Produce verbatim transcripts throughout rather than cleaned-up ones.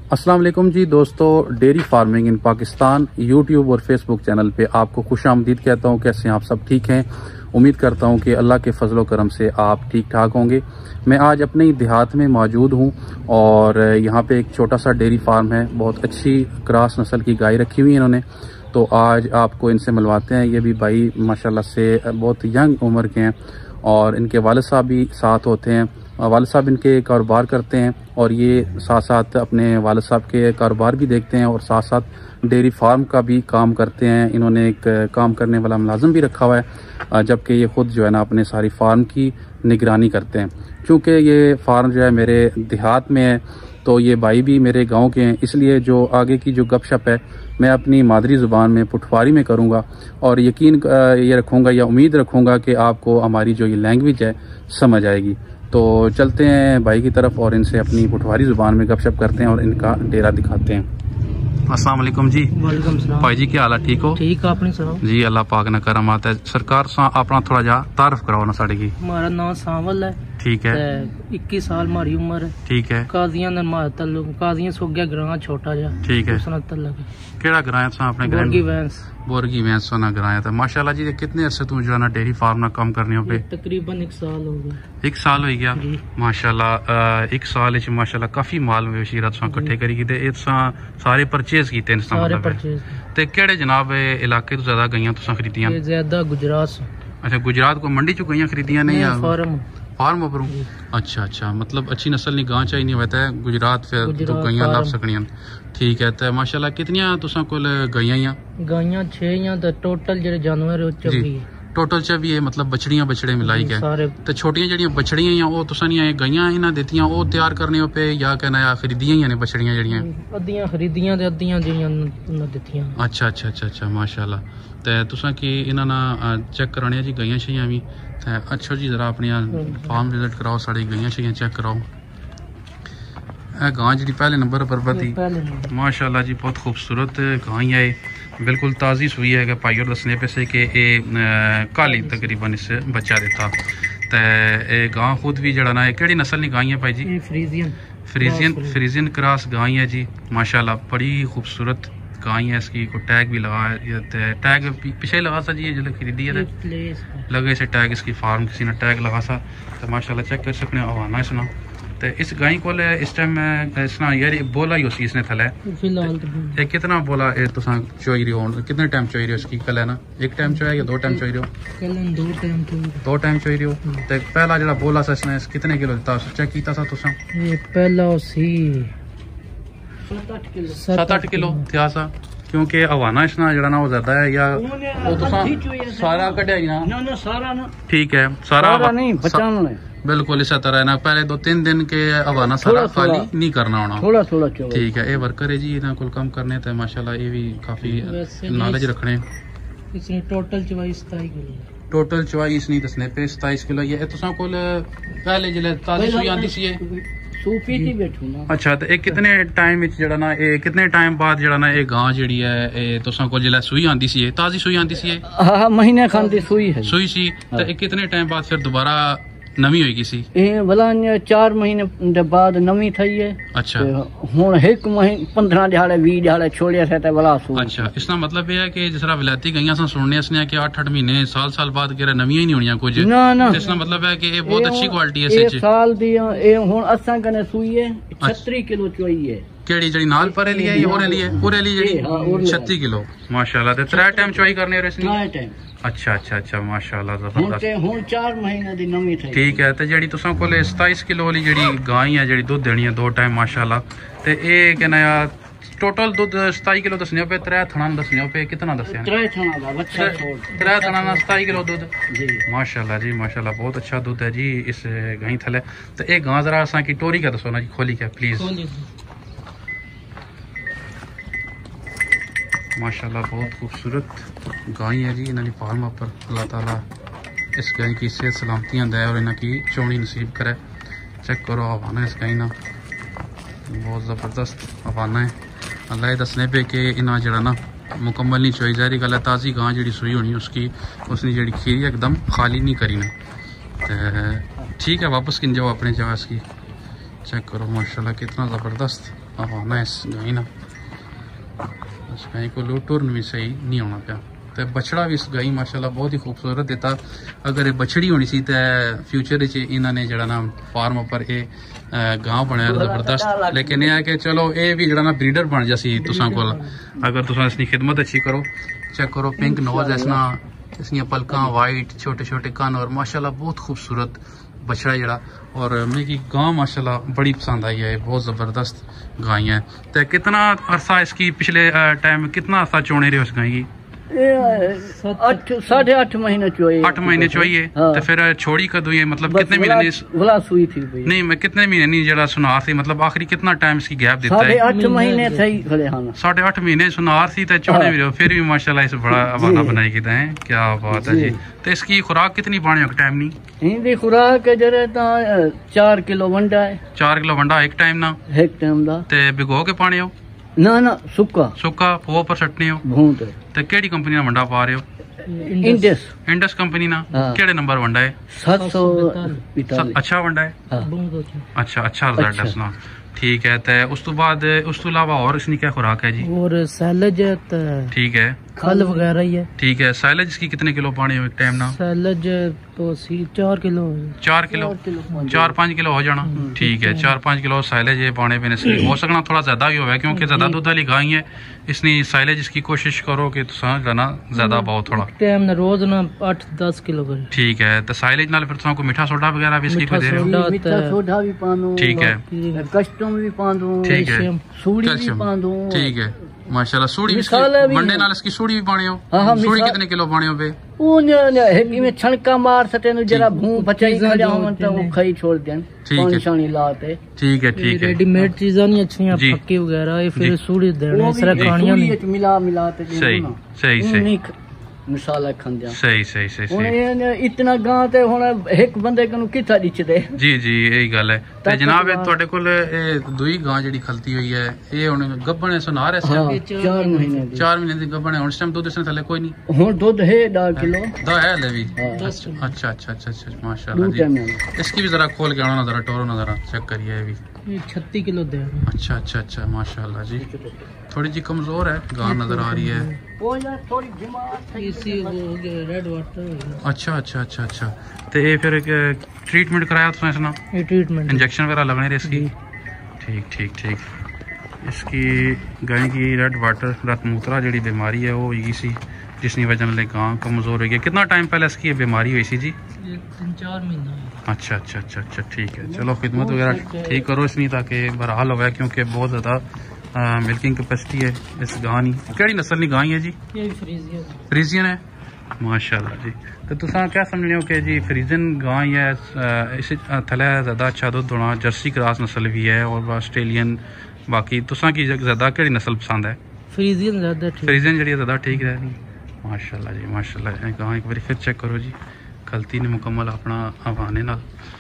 अस्सलाम वालेकुम जी दोस्तों, dairy farming in Pakistan YouTube और फेसबुक चैनल पे आपको खुशामदीद कहता हूँ। कैसे हैं आप सब? ठीक हैं। उम्मीद करता हूँ कि अल्लाह के फजलो करम से आप ठीक ठाक होंगे। मैं आज अपने ही देहात में मौजूद हूँ और यहाँ पे एक छोटा सा डेयरी फार्म है। बहुत अच्छी क्रॉस नस्ल की गाय रखी हुई है इन्होंने, तो आज आपको इनसे मिलवाते हैं। ये भी भाई माशाल्लाह से बहुत यंग उम्र के हैं और इनके वालिद साहब भी साथ होते हैं। वालिद साहब इनके कारोबार करते हैं और ये साथ साथ अपने वालिद साहब के कारोबार भी देखते हैं और साथ साथ डेयरी फार्म का भी काम करते हैं। इन्होंने एक काम करने वाला मुलाजिम भी रखा हुआ है, जबकि ये खुद जो है ना अपने सारी फार्म की निगरानी करते हैं। क्योंकि ये फार्म जो है मेरे देहात में है, तो ये भाई भी मेरे गांव के हैं, इसलिए जो आगे की जो गपशप है मैं अपनी मादरी ज़ुबान में पुठवारी में करूंगा और यकीन ये रखूंगा या उम्मीद रखूंगा कि आपको हमारी जो ये लैंग्वेज है समझ आएगी। तो चलते हैं भाई की तरफ और इनसे अपनी पुठवारी ज़ुबान में गपशप करते हैं और इनका डेरा दिखाते हैं। अस्सलाम वालेकुम जी। वालेकुम सलाम भाई जी, क्या हाल है? ठीक हो? ठीक आपने सुनाओ जी, अल्लाह पाक ने करम आता है। सरकार सा अपना थोड़ा जा तारफ कराओ ना साड़ी की। हमारा नाम सावल है। ठीक है। इक्कीस साल हमारी उम्र है। ठीक है। काजियां ने हमारा तल्लुक काजियां सो गया ग्रां छोटा जा। ठीक है। उसने तल्लुक केड़ा ग्रां सा अपने ग्रां बोरगी वैंस बोरगी वैंस सोना ग्रां था। माशाल्लाह जी, कितने अरसे तू जो ना डेयरी फार्म ना काम करने पे? तकरीबन एक साल हो गया। एक साल हो गया माशाल्लाह। एक साल च माशाल्लाह काफी माल मवेशी रात सा इकट्ठे करी कीते इत्सा सारे परचेज कीते इन सारे परचेज ते केड़े जनाब इलाके तो ज्यादा गईयां तुसा खरीदियां? ये ज्यादा गुजरात से। अच्छा, गुजरात को मंडी चो गईयां खरीदियां नहीं या फार्म फार्म उपरों? अच्छा अच्छा, मतलब अच्छी नस्ल नी गां चाहिए नहीं होता है गुजरात फिर तो गईयां लाभ सकनियां। ठीक है। तो माशाल्लाह कितनियां तुसा कोल गईयां या गाइयां छह या तो टोटल जेडे जानवर है चौबी टोटल च भी है, मतलब बछड़ियां बछड़े मिलाई के तो छोटियां जड़ियां बछड़ियां या वो तुसा नहीं गईयां इन्हां देतियां वो तैयार करने पे या कहना या खरीदियां ही ने बछड़ियां जड़ियां? अद्धियां खरीदियां ते अद्धियां जेड़ियां न देतियां। अच्छा अच्छा अच्छा अच्छा माशाल्लाह। ते तुसा की इन्हां ना चेक कराने जी गईयां शईयां भी? अच्छा जी, जरा अपनी फार्म विजिट कराओ, साड़ी गईयां शईयां चेक कराओ। गां जी पहले नंबर पर बती माशाल्लाह जी, बहुत खूबसूरत गां है, बिल्कुल ताज़ी सुई है। भाई और दसने पे से कि ये काली तकरीबन इस बच्चा देता। तो ये गां खुद भी जड़ा ना केड़ी नस्ल की गाय है भाई जी? फ्रीजियन फ्रीजियन फ्रीजियन क्रॉस गाय है जी माशाल्लाह। बड़ी खूबसूरत गाय है। इसकी को टैग भी लगा है, टैग पीछे लगा सा जी जो खरीदी है लगे से टैग, इसकी फार्म किसी ने टैग लगा सा। तो माशाल्लाह चेक कर सकते हैं आवाना इसना। तो इस गाय को इस टाइम इसना यार बोला ही उसी इसने थले फिलहाल तो कितना बोला तो चोई रही हो? कितने टाइम चोई रही हो इसकी? कल है ना एक टाइम चोया या दो टाइम चोई रही हो? दो टाइम दो टाइम चोई रही हो। तो पहला जो बोला सा इसने कितने किलो दिता चेक किया सा तुसा? ये पहला सी सात आठ किलो था सा, क्योंकि हवाना इसना जड़ा ना वो ज्यादा है या वो तुसा सारा कटिया ही ना? ना सारा ना। ठीक है, सारा नहीं बचाना है बिल्कुल इस तरह ना। पहले दो तीन दिन के हवाना सारा खाली नहीं करना होना, थोड़ा थोड़ा। ठीक है। ये वर्कर है जी, इन्हें कुल काम करने थे माशाल्लाह। ये भी काफी नॉलेज रखने। इसने टोटल चौबीस किलो टोटल चौबीस नहीं दसने पे सताईस किलो ये तुसा कोल पहले जिले ताजी सुई आंदी सी सूपी थी बैठू ना। अच्छा, तो ये कितने टाइम विच जड़ा ना ये कितने टाइम बाद जड़ा ना ये गां जड़ी है ये तुसा कोल जिले सुई आंदी सी ताजी सुई आंदी सी? हां, महीने खांदी सुई है सुई सी। तो ये कितने टाइम बाद फिर दोबारा नवी होगी सी? ए भला चार महीने दे बाद नवी थई है। अच्छा, हुन एक महीने पंद्रह दिहाड़े बीस दिहाड़े छोड़िया से ते भला सु। अच्छा, इसका मतलब ये है कि जिस तरह विलायती गईयां सा सुनने इसने कि आठ आठ महीने साल साल बाद के नवी ही नहीं होनियां कुछ ना ना। इसका मतलब है कि ये बहुत अच्छी क्वालिटी है सच साल दी। ए हुन असा कने सुई है छत्तीस किलो चोई है। केड़ी जड़ी नाल परे लिए या ओरे लिए? पूरे लिए जड़ी छत्तीस किलो माशाल्लाह। ते त्रै टाइम चोई करने और इसने? त्रै टाइम। अच्छा अच्छा अच्छा माशाल्लाह जबरदस्त। हुन चार महीने दी नवी थई। ठीक है। ते जड़ी तुसा कोले सताईस किलो वाली जड़ी गाय है जड़ी दूध देनी है दो टाइम माशाल्लाह। ते ए कहना यार टोटल दूध सताई किलो दसने पे त्रै थणा दसने पे कितना दसया? त्रै थणा दा बच्चा छोड़ त्रै थणा ना सताई किलो दूध जी माशाल्लाह जी माशाल्लाह। बहुत अच्छा दूध है जी इस गाय थले। तो ए गां जरा असा की टोरी का दसो ना जी, खोली के प्लीज। माशाल्लाह बहुत खूबसूरत गाय है जी। इन्होंने फार्म पर अल्लाह ताला इस गाय की सेहत सलामतियाँ दे और इन्हों की चौनी नसीब करे। चेक करो हवाना इस गाय ना, बहुत ज़बरदस्त हवाना है। अल्लाह ये दसने पे कि इन्हें जरा ना मुकम्मल नहीं चोई जारी गल है। ताज़ी गां जी सुई होनी उसकी उसने जी खीरी एकदम खाली नहीं करी ना। तो ठीक है, वापस किन जाओ अपने जगह इसकी। चेक करो माशाल्लाह कितना ज़बरदस्त आहो नाइस गाई ना इस गाई को लो टुरन भी सही नहीं होना पाया तो बछड़ा भी इस गाई माशाल्लाह बहुत ही खूबसूरत देता अगर बछड़ी होनी सी तो फ्यूचर इन्होंने जरा ना फार्म पर ये गांव बनाया जबरदस्त लेकिन यह है कि चलो ये भी जरा ना ब्रीडर बन जासी तुसां कोल अगर तुसां इसकी खिदमत अच्छी करो चेक करो पिंक नोज इसना इसकी पलका वाइट छोटे छोटे कान और माशाल्लाह बहुत खूबसूरत बछड़ा जरा और मेरी गांव माशाल्लाह बड़ी पसंद आई है बहुत ज़बरदस्त गाय है तो कितना अरसा इसकी पिछले टाइम कितना अरसा चोने रहे उस गाय की साढ़े आठ महीने चोई आठ महीने चोई है तो फिर छोड़ी कदू ये मतलब कितने महीने वला सुई थी नहीं मैं कितने महीने नहीं जरा सुनार थी मतलब आखिरी कितना टाइम इसकी गैप देता है साढ़े आठ महीने सही खड़े हाँ साढ़े आठ महीने सुनार थी तो चोने भी फिर भी माशाल्लाह इस बड़ा हवाला बनाई गई है क्या बात है जी तो इसकी खुराक कितनी पानी टाइम नहीं इनकी खुराक जरा चार किलो वंडा है चार किलो वंडा एक टाइम ना एक टाइम दा ते भिगो के पाने हो ना ना सुक्का सुक्का पो पर सटने हो भूत ते केड़ी कंपनी दा वंडा पा रहे हो इंडस इंडस कंपनी ना केड़े नंबर वंडा है सात सौ अच्छा वंडा है अच्छा अच्छा रिजल्ट है सुना ठीक है तो उस तो बाद उस तो अलावा और इसकी क्या खुराक है जी और सैलज ठीक है खल वगैरह ही है ठीक है सैलज इसकी कितने किलो पानी हो टाइम ना सैलज तो सी चार किलो चार किलो चार पाँच किलो हो जाना ठीक है चार पाँच किलो साइलेज है पाने पीने से हो सकना थोड़ा ज्यादा भी होगा क्योंकि ज्यादा दूध वाली गाय है इसने साइलेज इसकी कोशिश करो कि जाना ज्यादा बहुत थोड़ा टाइम ना रोज ना आठ दस किलो कर ठीक है तो साइलेज नाल फिर तुमको मीठा सोडा वगैरह भी इसकी दे मीठा सोडा भी पानो ठीक है कस्टम भी पानो ठीक है सूड़ी भी पानो ठीक है माशाल्लाह सूड़ी मंडे नाल इसकी सूड़ी भी पाने हो सूड़ी कितने किलो पाने हो बे वो ने में छणका मार सटे नु जरा भू बचाई खजा हो तो वो खाई छोड़ देन पानी शानी लाते ठीक है ठीक है रेडीमेड चीज़ां नहीं अच्छी पक्की वगैरह ये फिर सूड़ी देने इस तरह खानियां नहीं मिला मिलाते सही सही सही मिसाल खंदिया सही सही सही सही इतना गां ते हुन एक बंदे कनु किथा दिचदे जी जी यही गल है ते जनाब ਤੁਹਾਡੇ ਕੋਲ ਇਹ ਦੂਈ ਗਾਂ ਜਿਹੜੀ ਖਲਤੀ ਹੋਈ ਹੈ ਇਹ ਹੁਣ ਗੱਭਣ ਹੈ ਸੁਨਾਰ ਹੈ चार महीने दी चार महीने ਦੀ ਗੱਭਣ ਹੈ ਹੁਣ ਇਸ ਟਾਈਮ ਦੁੱਧ ਇਸ ਥੱਲੇ ਕੋਈ ਨਹੀਂ ਹੁਣ ਦੁੱਧ है दस किलो ਦਾ है ले भी अच्छा अच्छा अच्छा अच्छा माशाल्लाह जी इसकी भी जरा खोल के आना जरा टोरो ना जरा चेक करिए ये भी छत्तीस किलो दे अच्छा अच्छा अच्छा माशाल्लाह जी थोड़ी जी कमजोर है गां नजर आ रही है वो यार थोड़ी बीमार इसी वो रेड वाटर अच्छा अच्छा अच्छा अच्छा तो ये फिर ट्रीटमेंट कराया तो इसना ये ट्रीटमेंट इंजेक्शन वगैरह लगने रहे इसकी ठीक ठीक ठीक इसकी गाय की रेड वाटर रत मूत्रा जी बीमारी है वो हुई सी जिसकी वजह से गां कमजोर हो गई कितना टाइम पहले इसकी बीमारी हुई सी जी तीन चार महीना अच्छा अच्छा अच्छा अच्छा ठीक है चलो खिदमत वगैरह ठीक करो इसनी ताकि बहरहाल हो गया क्योंकि बहुत ज़्यादा मिल्किंग कैपेसिटी है इस गां की केड़ी नस्ल की गाय है जी फ्रीजियन है माशाल्लाह जी तो तुसा क्या समझ हो कि जी फ्रीजन गां है इस थले ज़्यादा अच्छा दुध होना जर्सी क्रॉस नस्ल भी है और ऑस्ट्रेलियन बाकी तुसा की ज़्यादा केड़ी नस्ल पसंद है फ्रीजियन ज़्यादा फ्रीजियन जी ज़्यादा ठीक रह माशाल्लाह जी माशाल्लाह गां एक बार फिर चेक करो जी खलती ने मुकम्मल अपना हवाने नाल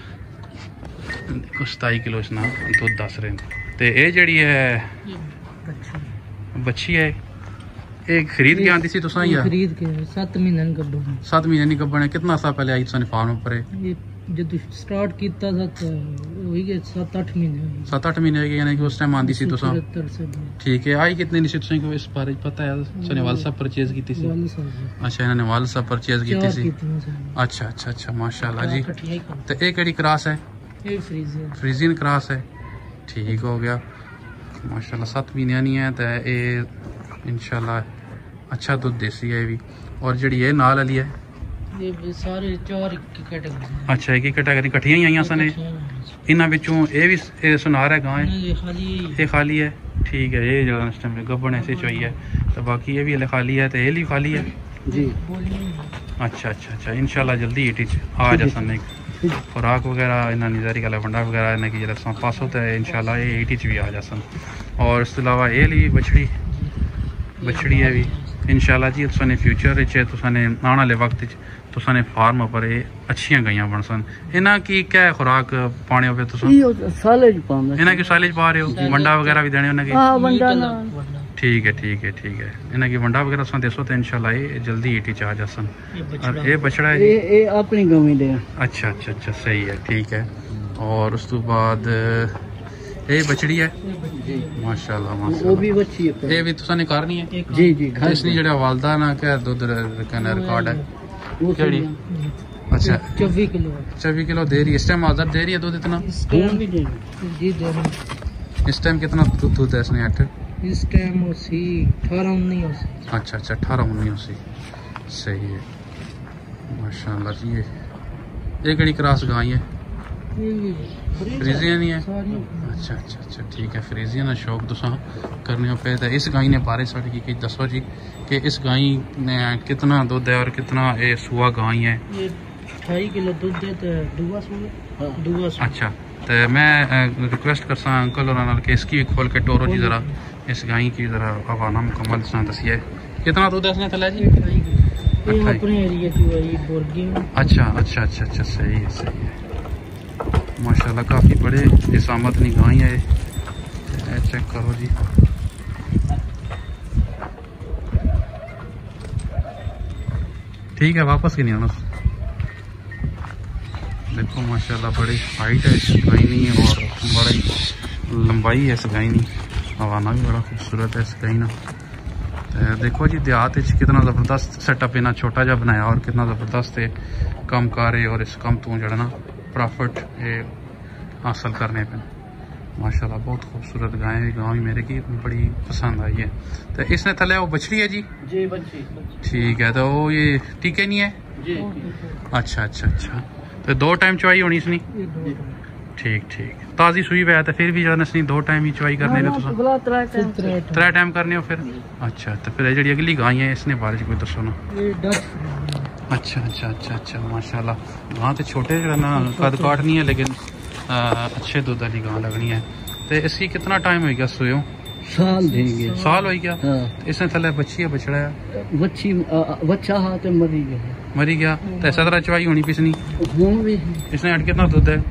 देखो सताई किलो इसना दुध दस रहे हैं तो ये जड़ी है बच्ची है एक खरीद के आती सी तुसा ही खरीद के सात महीने गब्बन सात महीने नहीं गब्बन है कितना सा पहले आई तुसाने फार्म पर ये जब स्टार्ट किया था तो वही के सात आठ महीने सात आठ महीने के यानी कि उस टाइम आंदी सी तुसा ठीक है आई कितने नहीं सी तुसा को इस बारे पता है सने वाल साहब परचेज की थी अच्छा इन्होंने वाल साहब परचेज की थी अच्छा अच्छा अच्छा माशाल्लाह जी तो एक केड़ी क्रॉस है ये फ्रीजियन फ्रीजियन क्रॉस है ठीक हो गया माशाल्लाह सात महीने नहीं है तो ये इंशाल्लाह अच्छा दूध देसी है भी और जी ये नाल वाली है ये सारे चार कैटेगरी अच्छा एक ही कैटेगरी कट्ठियां ही आई सन इन्हां विचों ये भी सुनार है गां ये खाली ये खाली है ठीक है ये जो इस टाइम गब्बन ऐसे चाहिए है तो बाकी ये भी हले खाली है तो ये भी खाली है जी अच्छा अच्छा अच्छा इंशाल्लाह जल्दी इट आ जासन एक खुराक वगैरह इन्हें निजारी का वंडा वगैरह इन्हें की जरा पास होता है इंशाल्लाह ये इट भी आ जासन और इस अलावा ये ली बछड़ी बछड़ी है भी इंशाल्लाह जी तुसाने फ्यूचर तुसाने आने वाले वक्त तुसाने फार्म पर अच्छी गाइयां बन सन इन्हें की क्या खुराक पाने हो सालेज पांदा इन्हें की सालेज पा रहे हो वंडा वगैरह भी देने उन्हें हां वंडा ना ठीक है ठीक है ठीक है इन्हें की वंडा वगैरह तुसा देसो तो इंशाल्लाह ये जल्दी इटी आ जासन और ये बछड़ा है ये ये अपनी गवी दे अच्छा अच्छा अच्छा सही है ठीक है और उस तो बाद ये बछड़ी है माशाल्लाह माशाल्लाह। वो भी बच्ची है, ये भी तुसा ने करनी है जी जी। इसने जेड़ा वालदा ना क्या दूध का रिकॉर्ड है केड़ी? अच्छा चौबीस किलो चौबीस किलो दे रही है इस टाइम। आजाद दे रही है दूध इतना? जी दे रही। इस टाइम कितना दूध है इसने? आठ इस टाइम अठारह उन्नीस। अच्छा अच्छा अठारह उन्नीस सही है माशाल्लाह जी। ये ये कड़ी क्रॉस गाय है? फ्रीजियन ही है। अच्छा अच्छा अच्छा ठीक है। फ्रीजियन शौक तुसा करने पे तो इस गाय ने बारे साड़ी की दसो जी कि इस गाय ने कितना दूध है और कितना ये सुआ गाय है? अठाई किलो दूध है तो दुआ सुआ दुआ। अच्छा तो मैं रिक्वेस्ट कर सा अंकल और के इसकी खोल के टोरो जी जरा इस गाय की जरा हवाना मुकम्मल सा दसिए कितना दूध है इसने थला जी? अपने एरिया की। अच्छा अच्छा अच्छा अच्छा सही है सही है माशाल्लाह। काफ़ी बड़े इसामत नहीं गाय है। चेक करो जी ठीक है वापस ही नहीं आना। देखो माशाल्लाह बड़ी हाइट है इस गाय नहीं और बड़ी लंबाई है इस गाय नहीं। हवाना भी बड़ा खूबसूरत है इस गाय ना। देखो जी देहात कितना ज़बरदस्त सेटअप इन्हें छोटा जहा बनाया और कितना ज़बरदस्त है कम कारे और इस कम तो जड़ना प्रॉफिट हासिल करने पे माशाल्लाह। बहुत खूबसूरत गाय है। गाय मेरे की बड़ी पसंद आई है। तो इसने थले वो बछड़ी है जी? जी बच्ची। ठीक है तो वो ये टीके नहीं है जी? अच्छा अच्छा अच्छा तो दो टाइम चवाई होनी इसनी? ठीक ठीक। ताज़ी सुई पे है तो फिर भी जो इसनी दो टाइम ही चवाई करने में त्रै टाइम करने हो फिर? अच्छा तो फिर जी अगली गाय है इसने बारे कोई दसो ना। अच्छा अच्छा अच्छा अच्छा माशाल्लाह। गां तो छोटे जो ना कद काट नहीं है लेकिन आ, अच्छे दूध वाली गां लगनी है। तो इसकी कितना टाइम हो गया सोयो? साल देंगे। साल हो गया। हाँ। इसने थले बच्ची है बछड़ा है? बच्ची बच्चा हाँ तो मरी गया मरी गया। तो ऐसा तरह चवाई होनी पिसनी भी। इसने अट कितना दूध है?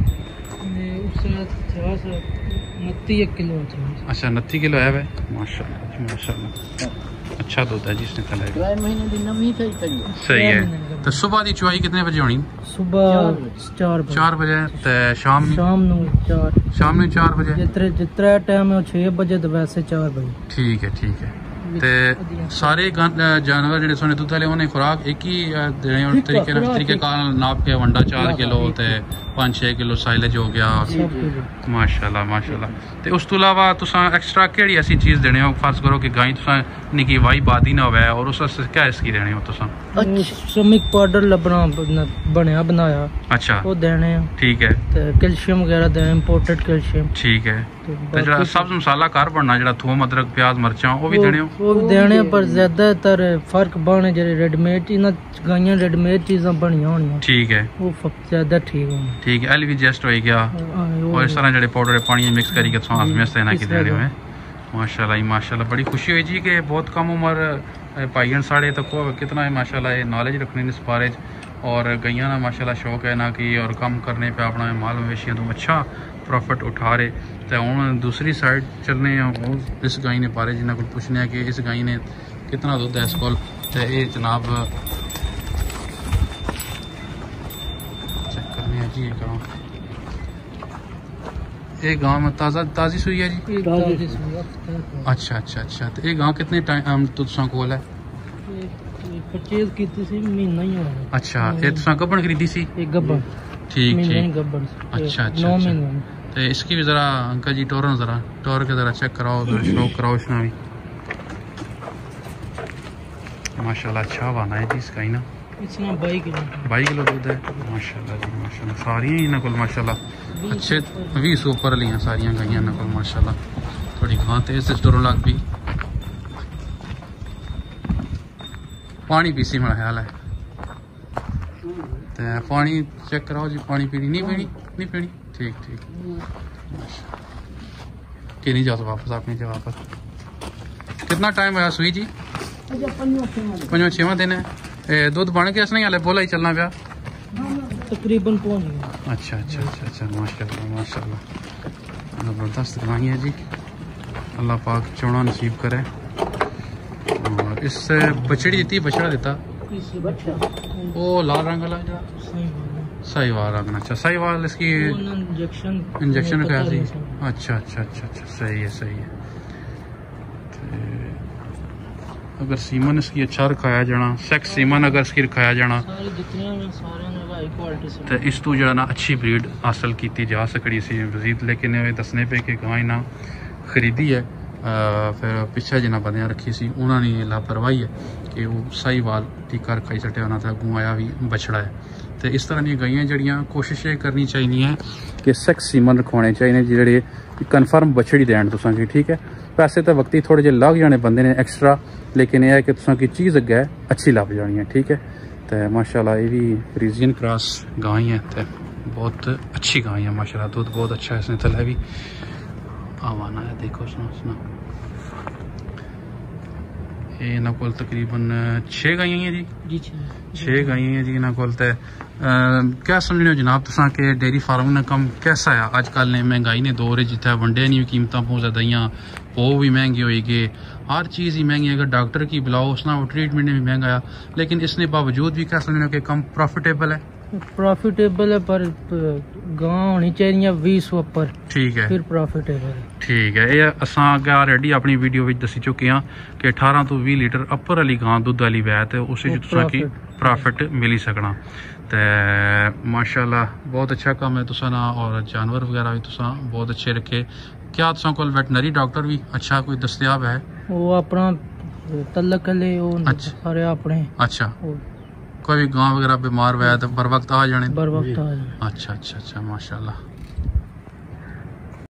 किलो। अच्छा उनती किलो है भाई माशाल्लाह माशाल्लाह। अच्छा दूध है जिसने थला सही है। तो सुबह की चुवाई कितने बजे होनी? सुबह चार बजे। चार बजे तो शाम शाम चार शाम में चार बजे जितने जितना टाइम है छह बजे तो वैसे चार बजे। ठीक है ठीक है। ते सारे जानवर जेडे सोने दुध वाले उन्हें खुराक एक ही तरीके तरीके का नाप के वंडा चार किलो ते पाँच छे किलो साइलेज हो गया माशाल्लाह माशाल्लाह। ते उस तो अलावा तुसा एक्स्ट्रा केड़ी ऐसी चीज देने हो? फर्ज करो कि गाय तुसा निकी वाई बादी ना होवे और उस क्या इसकी देने हो तुसा? श्रमिक पाउडर लबना बनया बनाया। अच्छा वो देने हैं। ठीक है। कैल्शियम वगैरह देने इंपोर्टेड कैल्शियम। ठीक है। ते जड़ा सब्ज मसाला घर बनना जड़ा थूम अदरक प्याज मिर्चा वो भी देने हो? वो देने पर ज्यादातर फर्क बने जेडे रेडीमेड इना गाइयां रेडीमेड चीज़ां बनियां होनियां। ठीक है वो ज्यादा ठीक है। ठीक है एल वी जेस्ट हो गया और इस तरह जेडे पाउडर पानी मिक्स करके सांस में सेना की देने हुए माशाल्लाह माशाल्लाह। बड़ी खुशी हुई जी कि बहुत कम उम्र भाईयन साढ़े तक कितना है माशाल्लाह ये नॉलेज रखने इस बारे और गैया ना माशाल्लाह शौक है ना कि और कम करने पे अपना माल मवेशियाँ तो अच्छा प्रॉफिट उठा रहे। तो हूँ दूसरी साइड चलने इस गाय ने बारे जिन्हें को पूछने कि इस गाय ने कितना दुध है इस को। ये जनाब चेक करने हैं जी। गाँव ये गाँव में ताज़ा ताज़ी सुई है जी? ताज़ी सुई। अच्छा अच्छा अच्छा। तो ये गाँव कितने टाइम तो तुसा कोल है? परचेज की थी महीना ही हो। अच्छा ये तुसा गब्बन खरीदी सी? गब्बन। ठीक ठीक। अच्छा अच्छा अच्छा। तो इसकी भी जरा अंकल जी टोर जरा टोर के जरा चेक कराओ शौक कराओ इसना भी माशाल्लाह। अच्छा वाना है जी इसका ही ना बाई किलो बाई किलो दूध है माशाल्लाह जी माशाल्लाह। सारियां ही इन्होंने माशाल्लाह अच्छे भी सौ उपर लिया सारियां गाइयां इन्होंने माशाल्लाह। थोड़ी गां तेज से टोरों लग भी पानी पीसी मेरा ख्याल है। तो पानी चेक कराओ जी पानी पीनी नहीं पीनी नहीं पीनी ठीक ठीक। कि नहीं जाओ वापस अपनी जगह पर? कितना टाइम है सुई जी? पंजवा छेवा दिन है। दूध बन के नहीं हाले बोला ही चलना पाया तकरीबन पहुंच गया। अच्छा अच्छा अच्छा अच्छा माशाल्लाह माशाल्लाह ज़बरदस्त गाय है जी। अल्लाह पाक चौना नसीब करे। और इससे बछड़ी दी बछड़ा देता वो लाल रंग वाला साहिवाल रखना। अच्छा साहिवाल इसकी इंजेक्शन इंजेक्शन रखा सी। अच्छा अच्छा अच्छा अच्छा सही है सही है। अगर सीमन इसकी अच्छा रखाया जाना, सेक्स सीमन अगर इसकी रखाया जाना तो इस तू जो ना अच्छी ब्रीड हासिल की जा सकती सी मजीद। लेकिन दसने पे कि गाय ना खरीदी है आ, फिर पिछले जिन्हें बंदियां रखी सी उन्होंने लापरवाही है कि वो साहिवाल टीका रखाई सटिया होना था, अगू आया भी बछड़ा है। तो इस तरह दी गाइयां जड़ियां कोशिश ये करनी चाहिए कि सेक्स सीमन रखवाने चाहिए जेह्ड़े कन्फर्म बछड़ी दैन तुसां की। ठीक है, पैसे तो वक्ती थोड़े जे लग जाने बंदे ने एक्स्ट्रा, लेकिन यह है कि तुसां की चीज़ अग्गे अच्छी लभ जानी है। ठीक है, तो माशाल्लाह ये भी फ्रीजियन क्रॉस गाय है, तो बहुत अच्छी गाय है माशाल्लाह, दूध बहुत अच्छा है इसने थले भी आवाना है। देखो सुना सुना ये इन्हों को तकरीबन छे गाइयां हैं जी जी छे गाइयां हैं जी इन्हों को। क्या समझने हो जनाब तुसा के डेयरी फार्म का कम कैसा है अजकल ने? महंगाई ने दौर है जिथे वंडे नहीं कीमत बहुत ज्यादा ही, वो भी महंगी होई गए, हर चीज़ ही महंगी। अगर डॉक्टर की बुलाओ उसना वो ट्रीटमेंट भी महंगा है, लेकिन इसने बावजूद भी क्या समझने के कम प्रॉफिटेबल है। प्रॉफिटेबल है पर गांव होनी चाहिए बीस ऊपर। ठीक है, फिर प्रॉफिटेबल है। ठीक है, ये असा अगे ऑलरेडी अपनी वीडियो में दसी चुके हैं कि अठारह तो बीस लीटर अपर वाली गां दुध वाली वैत है, उस की प्रॉफिट मिली सकना। तो माशाल्लाह बहुत अच्छा काम है तुसा ना, और जानवर वगैरह भी तुसा बहुत अच्छे रखे। क्या तुसा को वेटनरी डॉक्टर भी अच्छा कोई दस्तयाब है? वो अपना तलक अच्छा अपने अच्छा कोई भी गांव वगैरह बीमार हुआ है तो बर वक्त आ जाने बर वक्त आ जाने। अच्छा अच्छा अच्छा माशाल्लाह।